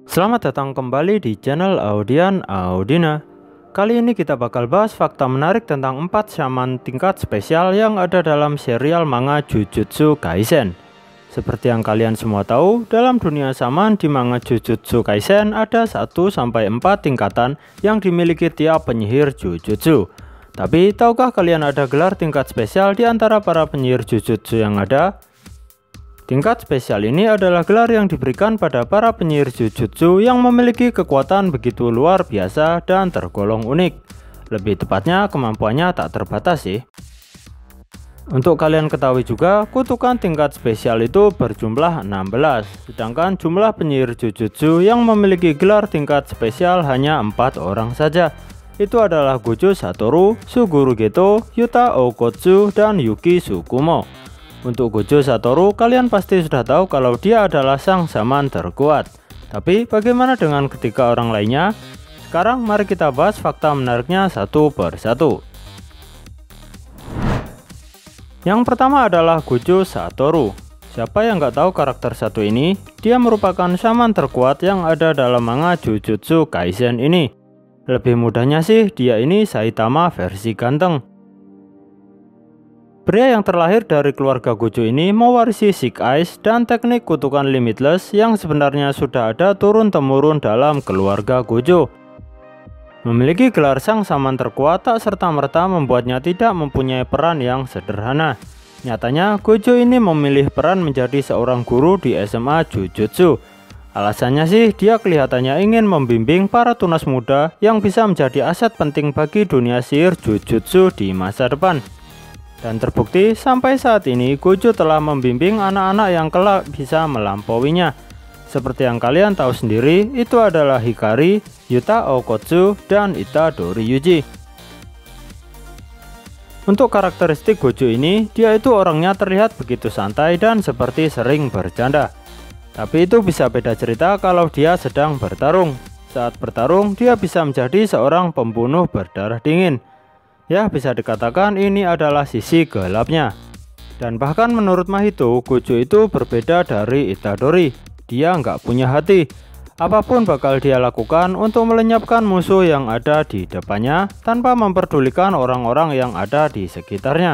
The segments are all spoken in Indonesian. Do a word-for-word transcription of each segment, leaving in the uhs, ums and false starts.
Selamat datang kembali di channel Audian Audina. Kali ini kita bakal bahas fakta menarik tentang empat shaman tingkat spesial yang ada dalam serial manga Jujutsu Kaisen. Seperti yang kalian semua tahu, dalam dunia shaman di manga Jujutsu Kaisen ada satu sampai empat tingkatan yang dimiliki tiap penyihir Jujutsu. Tapi tahukah kalian ada gelar tingkat spesial di antara para penyihir Jujutsu yang ada? Tingkat spesial ini adalah gelar yang diberikan pada para penyihir Jujutsu yang memiliki kekuatan begitu luar biasa dan tergolong unik. Lebih tepatnya kemampuannya tak terbatas sih. Untuk kalian ketahui juga, kutukan tingkat spesial itu berjumlah enam belas, sedangkan jumlah penyihir Jujutsu yang memiliki gelar tingkat spesial hanya empat orang saja. Itu adalah Gojo Satoru, Suguru Geto, Yuta Okkotsu, dan Yuki Tsukumo. Untuk Gojo Satoru, kalian pasti sudah tahu kalau dia adalah sang shaman terkuat. Tapi bagaimana dengan ketiga orang lainnya? Sekarang mari kita bahas fakta menariknya satu per satu. Yang pertama adalah Gojo Satoru. Siapa yang nggak tahu karakter satu ini? Dia merupakan shaman terkuat yang ada dalam manga Jujutsu Kaisen ini. Lebih mudahnya sih, dia ini Saitama versi ganteng. Pria yang terlahir dari keluarga Gojo ini mewarisi Sick Eyes dan teknik kutukan Limitless yang sebenarnya sudah ada turun-temurun dalam keluarga Gojo. Memiliki gelar sang shaman terkuat tak serta-merta membuatnya tidak mempunyai peran yang sederhana. Nyatanya, Gojo ini memilih peran menjadi seorang guru di S M A Jujutsu. Alasannya sih, dia kelihatannya ingin membimbing para tunas muda yang bisa menjadi aset penting bagi dunia sihir Jujutsu di masa depan. Dan terbukti sampai saat ini Gojo telah membimbing anak-anak yang kelak bisa melampauinya. Seperti yang kalian tahu sendiri, itu adalah Hikari, Yuta Okkotsu, dan Itadori Yuji. Untuk karakteristik Gojo ini, dia itu orangnya terlihat begitu santai dan seperti sering bercanda. Tapi itu bisa beda cerita kalau dia sedang bertarung. Saat bertarung, dia bisa menjadi seorang pembunuh berdarah dingin. Ya, bisa dikatakan ini adalah sisi gelapnya. Dan bahkan menurut Mahito, Gojo itu berbeda dari Itadori. Dia nggak punya hati. Apapun bakal dia lakukan untuk melenyapkan musuh yang ada di depannya tanpa memperdulikan orang-orang yang ada di sekitarnya.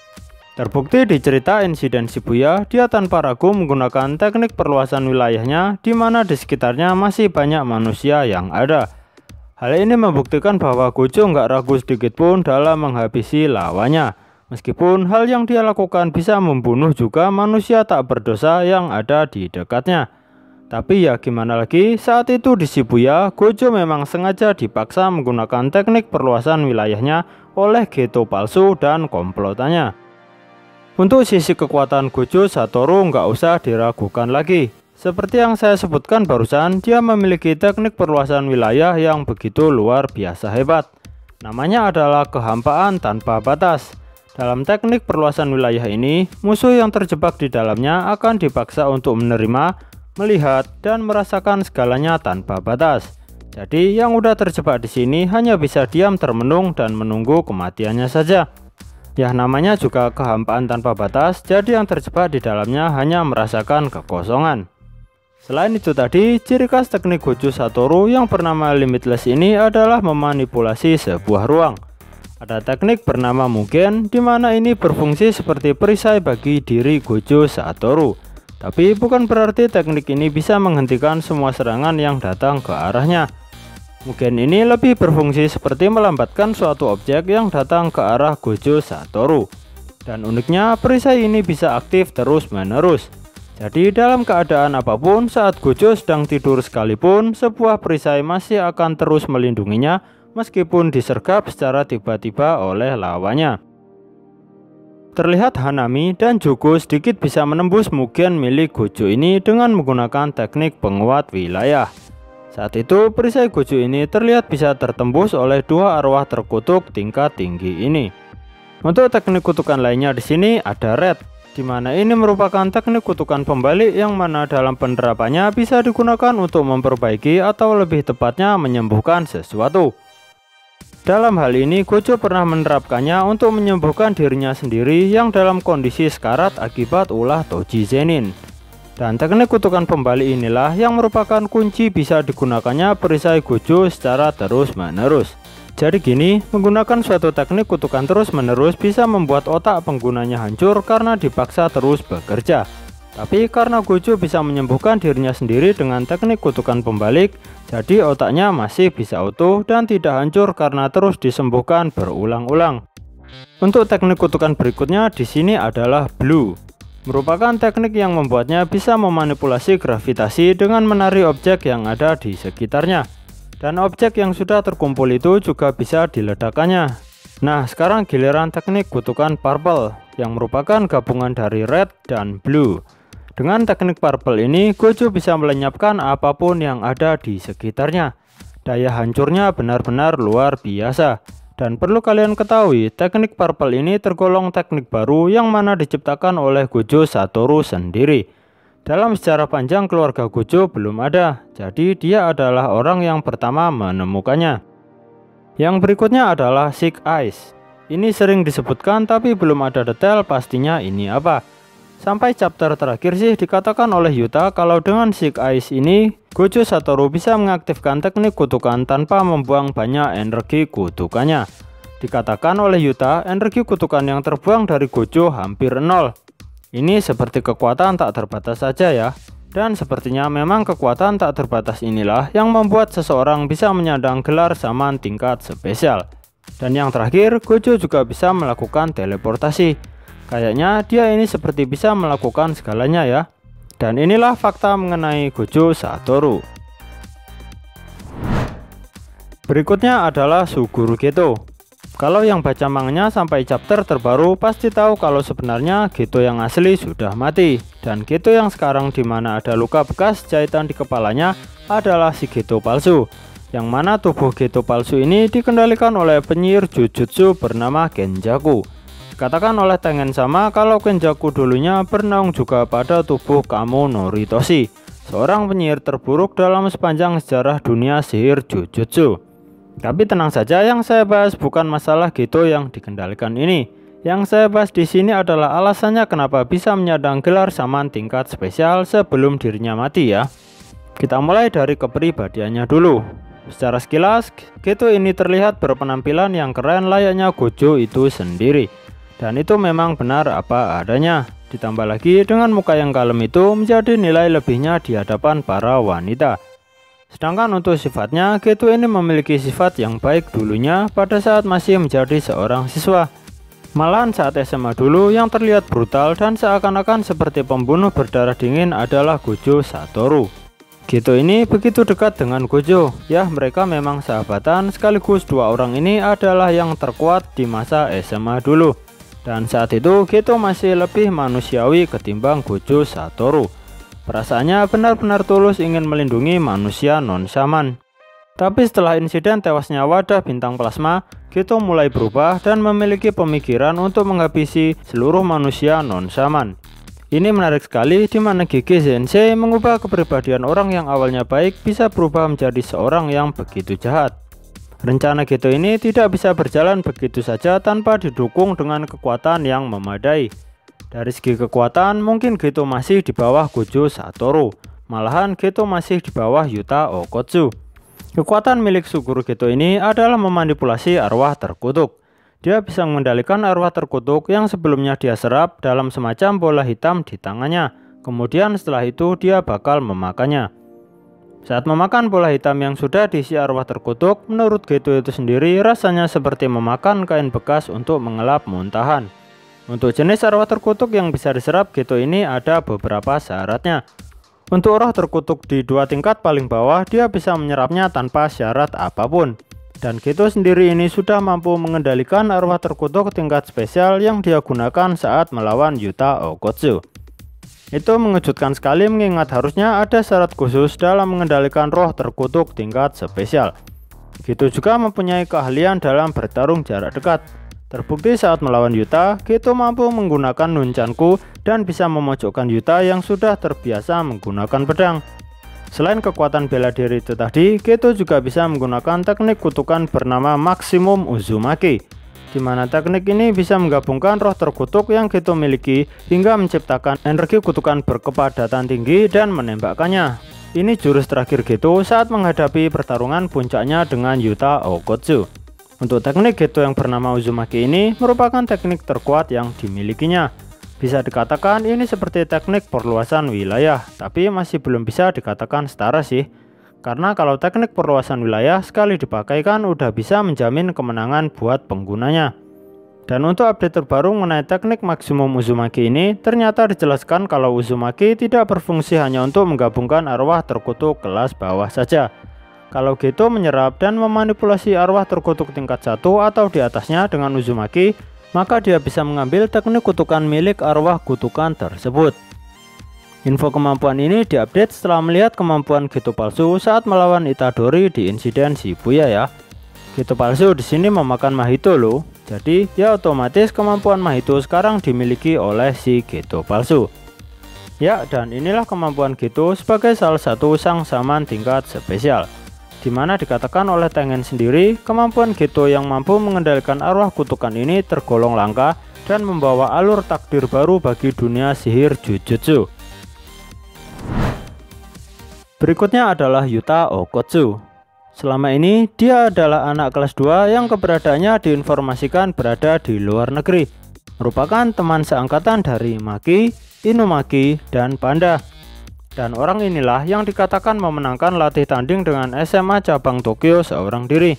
Terbukti di cerita insiden Shibuya, dia tanpa ragu menggunakan teknik perluasan wilayahnya di mana di sekitarnya masih banyak manusia yang ada. Hal ini membuktikan bahwa Gojo nggak ragu sedikit pun dalam menghabisi lawannya. Meskipun hal yang dia lakukan bisa membunuh juga manusia tak berdosa yang ada di dekatnya. Tapi ya gimana lagi, saat itu di Shibuya, Gojo memang sengaja dipaksa menggunakan teknik perluasan wilayahnya oleh Geto palsu dan komplotannya. Untuk sisi kekuatan Gojo Satoru nggak usah diragukan lagi. Seperti yang saya sebutkan barusan, dia memiliki teknik perluasan wilayah yang begitu luar biasa hebat. Namanya adalah kehampaan tanpa batas. Dalam teknik perluasan wilayah ini, musuh yang terjebak di dalamnya akan dipaksa untuk menerima, melihat, dan merasakan segalanya tanpa batas. Jadi yang udah terjebak di sini hanya bisa diam termenung dan menunggu kematiannya saja. Ya, namanya juga kehampaan tanpa batas, jadi yang terjebak di dalamnya hanya merasakan kekosongan. Selain itu tadi, ciri khas teknik Gojo Satoru yang bernama Limitless ini adalah memanipulasi sebuah ruang. Ada teknik bernama Mugen, di mana ini berfungsi seperti perisai bagi diri Gojo Satoru. Tapi bukan berarti teknik ini bisa menghentikan semua serangan yang datang ke arahnya. Mugen ini lebih berfungsi seperti melambatkan suatu objek yang datang ke arah Gojo Satoru. Dan uniknya, perisai ini bisa aktif terus-menerus. Jadi dalam keadaan apapun, saat Gojo sedang tidur sekalipun, sebuah perisai masih akan terus melindunginya meskipun disergap secara tiba-tiba oleh lawannya. Terlihat Hanami dan Jugo sedikit bisa menembus Mugen milik Gojo ini dengan menggunakan teknik penguat wilayah. Saat itu perisai Gojo ini terlihat bisa tertembus oleh dua arwah terkutuk tingkat tinggi ini. Untuk teknik kutukan lainnya di sini ada Red, di mana ini merupakan teknik kutukan pembalik yang mana dalam penerapannya bisa digunakan untuk memperbaiki atau lebih tepatnya menyembuhkan sesuatu. Dalam hal ini Gojo pernah menerapkannya untuk menyembuhkan dirinya sendiri yang dalam kondisi sekarat akibat ulah Toji Zenin. Dan teknik kutukan pembalik inilah yang merupakan kunci bisa digunakannya perisai Gojo secara terus-menerus. Jadi gini, menggunakan suatu teknik kutukan terus-menerus bisa membuat otak penggunanya hancur karena dipaksa terus bekerja. Tapi karena Gojo bisa menyembuhkan dirinya sendiri dengan teknik kutukan pembalik, jadi otaknya masih bisa utuh dan tidak hancur karena terus disembuhkan berulang-ulang. Untuk teknik kutukan berikutnya di sini adalah Blue. Merupakan teknik yang membuatnya bisa memanipulasi gravitasi dengan menarik objek yang ada di sekitarnya. Dan objek yang sudah terkumpul itu juga bisa diledakkannya. Nah, sekarang giliran teknik kutukan Purple yang merupakan gabungan dari Red dan Blue. Dengan teknik Purple ini, Gojo bisa melenyapkan apapun yang ada di sekitarnya. Daya hancurnya benar-benar luar biasa. Dan perlu kalian ketahui, teknik Purple ini tergolong teknik baru yang mana diciptakan oleh Gojo Satoru sendiri. Dalam sejarah panjang keluarga Gojo belum ada, jadi dia adalah orang yang pertama menemukannya. Yang berikutnya adalah Six Eyes. Ini sering disebutkan tapi belum ada detail pastinya ini apa. Sampai chapter terakhir sih dikatakan oleh Yuta kalau dengan Six Eyes ini Gojo Satoru bisa mengaktifkan teknik kutukan tanpa membuang banyak energi kutukannya. Dikatakan oleh Yuta, energi kutukan yang terbuang dari Gojo hampir nol. Ini seperti kekuatan tak terbatas saja ya. Dan sepertinya memang kekuatan tak terbatas inilah yang membuat seseorang bisa menyandang gelar Shaman tingkat spesial. Dan yang terakhir, Gojo juga bisa melakukan teleportasi. Kayaknya dia ini seperti bisa melakukan segalanya ya. Dan inilah fakta mengenai Gojo Satoru. Berikutnya adalah Suguru Geto. Kalau yang baca manganya sampai chapter terbaru pasti tahu kalau sebenarnya Geto yang asli sudah mati. Dan Geto yang sekarang dimana ada luka bekas jahitan di kepalanya adalah si Geto palsu. Yang mana tubuh Geto palsu ini dikendalikan oleh penyihir Jujutsu bernama Kenjaku. Dikatakan oleh Tengen Sama kalau Kenjaku dulunya bernaung juga pada tubuh Kamo Noritoshi, seorang penyihir terburuk dalam sepanjang sejarah dunia sihir Jujutsu. Tapi tenang saja, yang saya bahas bukan masalah Geto yang dikendalikan ini. Yang saya bahas di sini adalah alasannya kenapa bisa menyandang gelar Shaman tingkat spesial sebelum dirinya mati ya. Kita mulai dari kepribadiannya dulu. Secara sekilas, Geto ini terlihat berpenampilan yang keren layaknya Gojo itu sendiri. Dan itu memang benar apa adanya. Ditambah lagi dengan muka yang kalem itu menjadi nilai lebihnya di hadapan para wanita. Sedangkan untuk sifatnya, Geto ini memiliki sifat yang baik dulunya pada saat masih menjadi seorang siswa. Malahan saat S M A dulu yang terlihat brutal dan seakan-akan seperti pembunuh berdarah dingin adalah Gojo Satoru. Geto ini begitu dekat dengan Gojo. Ya, mereka memang sahabatan sekaligus dua orang ini adalah yang terkuat di masa S M A dulu. Dan saat itu Geto masih lebih manusiawi ketimbang Gojo Satoru. Perasaannya benar-benar tulus ingin melindungi manusia non-shaman. Tapi setelah insiden tewasnya wadah bintang plasma, Geto mulai berubah dan memiliki pemikiran untuk menghabisi seluruh manusia non-shaman. Ini menarik sekali di mana Gege Sensei mengubah kepribadian orang yang awalnya baik bisa berubah menjadi seorang yang begitu jahat. Rencana Geto ini tidak bisa berjalan begitu saja tanpa didukung dengan kekuatan yang memadai. Dari segi kekuatan mungkin Geto masih di bawah Gojo Satoru. Malahan Geto masih di bawah Yuta Okkotsu. Kekuatan milik Suguru Geto ini adalah memanipulasi arwah terkutuk. Dia bisa mengendalikan arwah terkutuk yang sebelumnya dia serap dalam semacam bola hitam di tangannya. Kemudian setelah itu dia bakal memakannya. Saat memakan bola hitam yang sudah diisi arwah terkutuk, menurut Geto itu sendiri rasanya seperti memakan kain bekas untuk mengelap muntahan. Untuk jenis arwah terkutuk yang bisa diserap Geto ini ada beberapa syaratnya. Untuk roh terkutuk di dua tingkat paling bawah, dia bisa menyerapnya tanpa syarat apapun. Dan Geto sendiri ini sudah mampu mengendalikan arwah terkutuk tingkat spesial yang dia gunakan saat melawan Yuta Okkotsu. Itu mengejutkan sekali mengingat harusnya ada syarat khusus dalam mengendalikan roh terkutuk tingkat spesial. Geto juga mempunyai keahlian dalam bertarung jarak dekat. Terbukti saat melawan Yuta, Geto mampu menggunakan nunchaku dan bisa memojokkan Yuta yang sudah terbiasa menggunakan pedang. Selain kekuatan bela diri itu tadi, Geto juga bisa menggunakan teknik kutukan bernama Maximum Uzumaki. di mana teknik ini bisa menggabungkan roh terkutuk yang Geto miliki hingga menciptakan energi kutukan berkepadatan tinggi dan menembakkannya. Ini jurus terakhir Geto saat menghadapi pertarungan puncaknya dengan Yuta Okkotsu. Untuk teknik Geto yang bernama Uzumaki ini merupakan teknik terkuat yang dimilikinya. Bisa dikatakan ini seperti teknik perluasan wilayah, tapi masih belum bisa dikatakan setara sih. Karena kalau teknik perluasan wilayah sekali dipakai kan udah bisa menjamin kemenangan buat penggunanya. Dan untuk update terbaru mengenai teknik maksimum Uzumaki ini, ternyata dijelaskan kalau Uzumaki tidak berfungsi hanya untuk menggabungkan arwah terkutuk kelas bawah saja. Kalau Geto menyerap dan memanipulasi arwah terkutuk tingkat satu atau di atasnya dengan Uzumaki, maka dia bisa mengambil teknik kutukan milik arwah kutukan tersebut. Info kemampuan ini diupdate setelah melihat kemampuan Geto palsu saat melawan Itadori di insiden Shibuya ya. Geto palsu di sini memakan Mahito loh. Jadi ya otomatis kemampuan Mahito sekarang dimiliki oleh si Geto palsu. Ya, dan inilah kemampuan Geto sebagai salah satu sang saman tingkat spesial. Dimana dikatakan oleh Tengen sendiri, kemampuan Geto yang mampu mengendalikan arwah kutukan ini tergolong langka dan membawa alur takdir baru bagi dunia sihir Jujutsu. Berikutnya adalah Yuta Okkotsu. Selama ini dia adalah anak kelas dua yang keberadaannya diinformasikan berada di luar negeri. Merupakan teman seangkatan dari Maki, Inumaki, dan Panda. Dan orang inilah yang dikatakan memenangkan latih tanding dengan S M A cabang Tokyo seorang diri.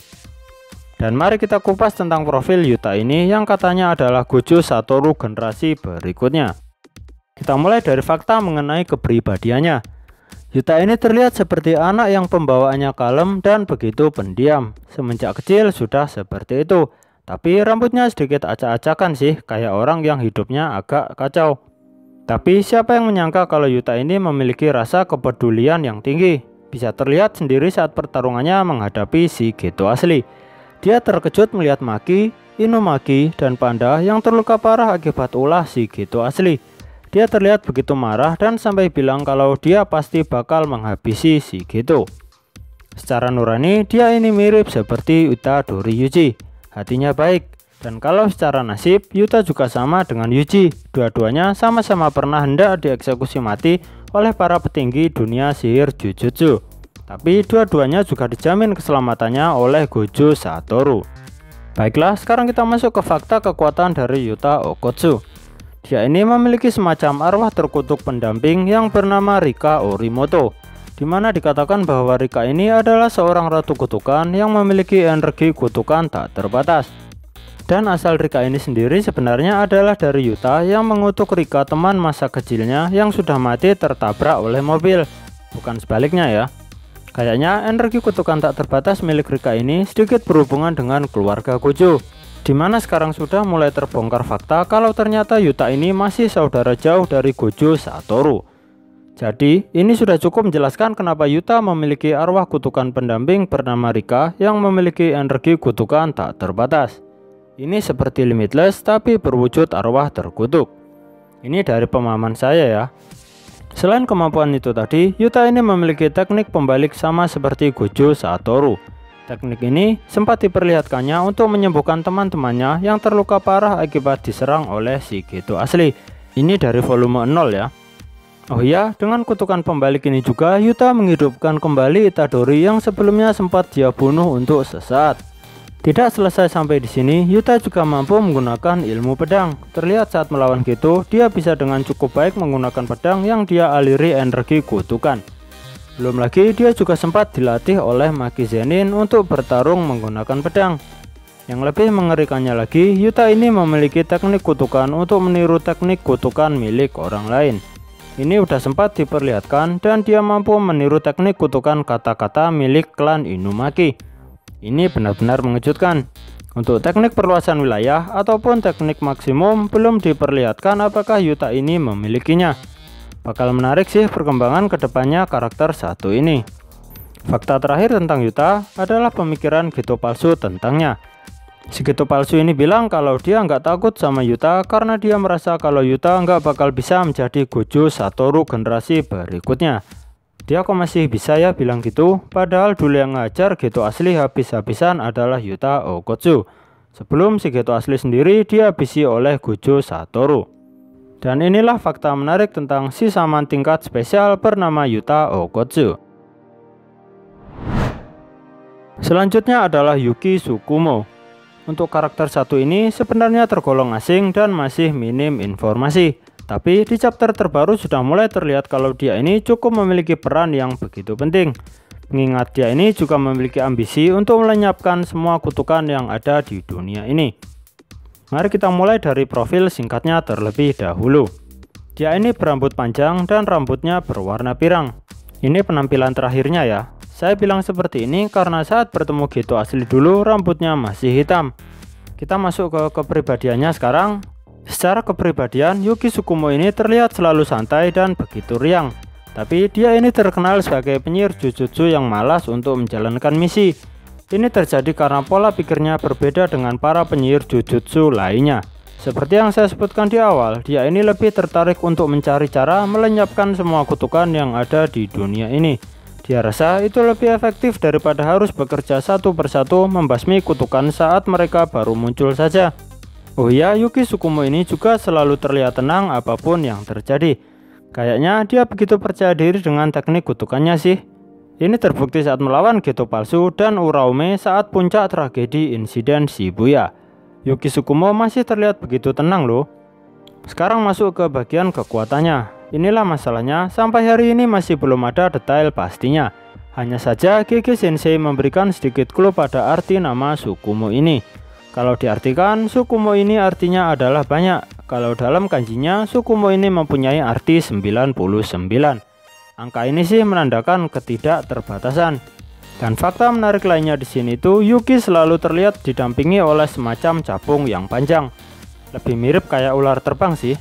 Dan mari kita kupas tentang profil Yuta ini yang katanya adalah Gojo Satoru generasi berikutnya. Kita mulai dari fakta mengenai kepribadiannya. Yuta ini terlihat seperti anak yang pembawaannya kalem dan begitu pendiam. Semenjak kecil sudah seperti itu. Tapi rambutnya sedikit acak-acakan sih, kayak orang yang hidupnya agak kacau. Tapi siapa yang menyangka kalau Yuta ini memiliki rasa kepedulian yang tinggi. Bisa terlihat sendiri saat pertarungannya menghadapi si Geto asli. Dia terkejut melihat Maki, Inumaki, dan Panda yang terluka parah akibat ulah si Geto asli. Dia terlihat begitu marah dan sampai bilang kalau dia pasti bakal menghabisi si Geto. Secara nurani dia ini mirip seperti Itadori Yuji, hatinya baik. Dan kalau secara nasib Yuta juga sama dengan Yuji. Dua-duanya sama-sama pernah hendak dieksekusi mati oleh para petinggi dunia sihir Jujutsu. Tapi dua-duanya juga dijamin keselamatannya oleh Gojo Satoru. Baiklah, sekarang kita masuk ke fakta kekuatan dari Yuta Okkotsu. Dia ini memiliki semacam arwah terkutuk pendamping yang bernama Rika Orimoto, di mana dikatakan bahwa Rika ini adalah seorang ratu kutukan yang memiliki energi kutukan tak terbatas. Dan asal Rika ini sendiri sebenarnya adalah dari Yuta yang mengutuk Rika teman masa kecilnya yang sudah mati tertabrak oleh mobil, bukan sebaliknya ya. Kayaknya energi kutukan tak terbatas milik Rika ini sedikit berhubungan dengan keluarga Gojo, dimana sekarang sudah mulai terbongkar fakta kalau ternyata Yuta ini masih saudara jauh dari Gojo Satoru. Jadi ini sudah cukup menjelaskan kenapa Yuta memiliki arwah kutukan pendamping bernama Rika yang memiliki energi kutukan tak terbatas. Ini seperti Limitless tapi berwujud arwah terkutuk. Ini dari pemahaman saya ya. Selain kemampuan itu tadi, Yuta ini memiliki teknik pembalik sama seperti Gojo Satoru. Teknik ini sempat diperlihatkannya untuk menyembuhkan teman-temannya yang terluka parah akibat diserang oleh si Geto asli. Ini dari volume nol ya. Oh iya, dengan kutukan pembalik ini juga Yuta menghidupkan kembali Itadori yang sebelumnya sempat dia bunuh untuk sesaat. Tidak selesai sampai di sini, Yuta juga mampu menggunakan ilmu pedang. Terlihat saat melawan Geto, dia bisa dengan cukup baik menggunakan pedang yang dia aliri energi kutukan. Belum lagi dia juga sempat dilatih oleh Maki Zenin untuk bertarung menggunakan pedang. Yang lebih mengerikannya lagi, Yuta ini memiliki teknik kutukan untuk meniru teknik kutukan milik orang lain. Ini udah sempat diperlihatkan dan dia mampu meniru teknik kutukan kata-kata milik klan Inumaki. Ini benar-benar mengejutkan. Untuk teknik perluasan wilayah ataupun teknik maksimum belum diperlihatkan apakah Yuta ini memilikinya. Bakal menarik sih perkembangan kedepannya karakter satu ini. Fakta terakhir tentang Yuta adalah pemikiran Geto palsu tentangnya. Si Geto palsu ini bilang kalau dia nggak takut sama Yuta karena dia merasa kalau Yuta nggak bakal bisa menjadi Gojo Satoru generasi berikutnya. Dia kok masih bisa ya bilang gitu, padahal dulu yang ngajar Geto asli habis-habisan adalah Yuta Okkotsu. sebelum si Geto asli sendiri dihabisi oleh Gojo Satoru. Dan inilah fakta menarik tentang si Shaman tingkat spesial bernama Yuta Okkotsu. Selanjutnya adalah Yuki Tsukumo. Untuk karakter satu ini sebenarnya tergolong asing dan masih minim informasi. Tapi di chapter terbaru sudah mulai terlihat kalau dia ini cukup memiliki peran yang begitu penting. Mengingat dia ini juga memiliki ambisi untuk melenyapkan semua kutukan yang ada di dunia ini. Mari kita mulai dari profil singkatnya terlebih dahulu. Dia ini berambut panjang dan rambutnya berwarna pirang. Ini penampilan terakhirnya ya. Saya bilang seperti ini karena saat bertemu Geto asli dulu rambutnya masih hitam. Kita masuk ke kepribadiannya sekarang. Secara kepribadian, Yuki Tsukumo ini terlihat selalu santai dan begitu riang. Tapi dia ini terkenal sebagai penyihir Jujutsu yang malas untuk menjalankan misi. Ini terjadi karena pola pikirnya berbeda dengan para penyihir Jujutsu lainnya. Seperti yang saya sebutkan di awal, dia ini lebih tertarik untuk mencari cara melenyapkan semua kutukan yang ada di dunia ini. Dia rasa itu lebih efektif daripada harus bekerja satu persatu membasmi kutukan saat mereka baru muncul saja. Oh iya, Yuki Tsukumo ini juga selalu terlihat tenang apapun yang terjadi. Kayaknya dia begitu percaya diri dengan teknik kutukannya sih. Ini terbukti saat melawan Geto palsu dan Uraume saat puncak tragedi insiden Shibuya. Yuki Tsukumo masih terlihat begitu tenang loh. Sekarang masuk ke bagian kekuatannya. Inilah masalahnya, sampai hari ini masih belum ada detail pastinya. Hanya saja Gege Sensei memberikan sedikit clue pada arti nama Tsukumo ini. Kalau diartikan, Tsukumo ini artinya adalah banyak. Kalau dalam kanjinya, Tsukumo ini mempunyai arti sembilan puluh sembilan. Angka ini sih menandakan ketidakterbatasan. Dan fakta menarik lainnya di sini tuh, Yuki selalu terlihat didampingi oleh semacam capung yang panjang. Lebih mirip kayak ular terbang sih.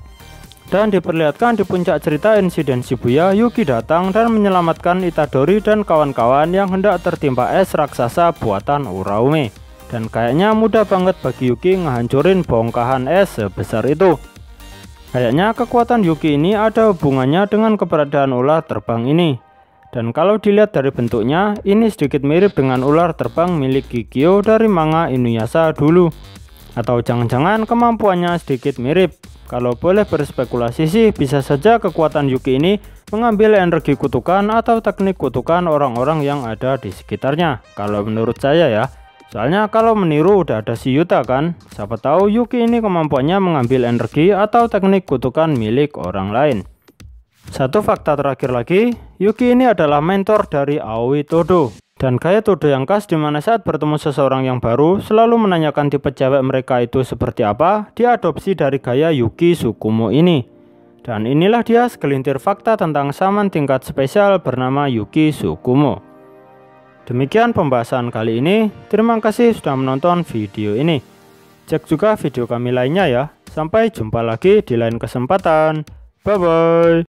Dan diperlihatkan di puncak cerita insiden Shibuya, Yuki datang dan menyelamatkan Itadori dan kawan-kawan yang hendak tertimpa es raksasa buatan Uraume. Dan kayaknya mudah banget bagi Yuki ngehancurin bongkahan es sebesar itu. Kayaknya kekuatan Yuki ini ada hubungannya dengan keberadaan ular terbang ini. Dan kalau dilihat dari bentuknya, ini sedikit mirip dengan ular terbang milik Kikyo dari manga Inuyasha dulu. Atau jangan-jangan kemampuannya sedikit mirip. Kalau boleh berspekulasi sih, bisa saja kekuatan Yuki ini mengambil energi kutukan atau teknik kutukan orang-orang yang ada di sekitarnya. Kalau menurut saya ya. Soalnya kalau meniru udah ada si Yuta kan. Siapa tahu Yuki ini kemampuannya mengambil energi atau teknik kutukan milik orang lain. Satu fakta terakhir lagi, Yuki ini adalah mentor dari Aoi Todo. Dan gaya Todo yang khas dimana saat bertemu seseorang yang baru selalu menanyakan tipe cewek mereka itu seperti apa, diadopsi dari gaya Yuki Tsukumo ini. Dan inilah dia segelintir fakta tentang Shaman tingkat spesial bernama Yuki Tsukumo. Demikian pembahasan kali ini. Terima kasih sudah menonton video ini. Cek juga video kami lainnya ya. Sampai jumpa lagi di lain kesempatan. Bye bye.